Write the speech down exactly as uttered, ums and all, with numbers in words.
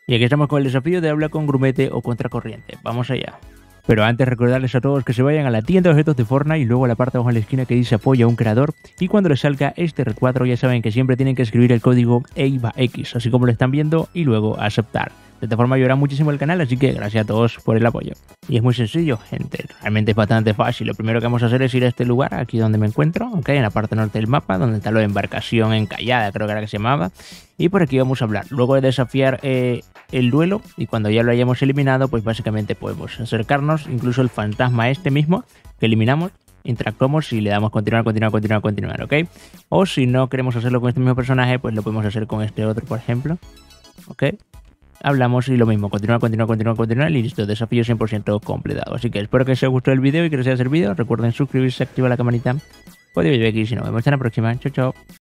Y aquí estamos con el desafío de hablar con grumete o contracorriente. Vamos allá. Pero antes recordarles a todos que se vayan a la tienda de objetos de Fortnite y luego a la parte de abajo en la esquina que dice apoya a un creador, y cuando les salga este recuadro ya saben que siempre tienen que escribir el código EIVAX, así como lo están viendo, y luego aceptar. De esta forma ayudará muchísimo el canal, así que gracias a todos por el apoyo. Y es muy sencillo, gente, realmente es bastante fácil. Lo primero que vamos a hacer es ir a este lugar, aquí donde me encuentro, ok, en la parte norte del mapa, donde está la embarcación encallada, creo que era que se llamaba. Y por aquí vamos a hablar. Luego de desafiar eh, el duelo, y cuando ya lo hayamos eliminado, pues básicamente podemos acercarnos, incluso el fantasma este mismo, que eliminamos, interactuamos y le damos continuar, continuar, continuar, continuar, ok. O si no queremos hacerlo con este mismo personaje, pues lo podemos hacer con este otro, por ejemplo, ok. Hablamos y lo mismo, continuar, continuar, continuar, continuar y listo, desafío cien por ciento completado. Así que espero que os haya gustado el vídeo y que os haya servido. Recuerden suscribirse, activar la campanita. Podéis ver aquí si nos vemos en la próxima. Chao, chao.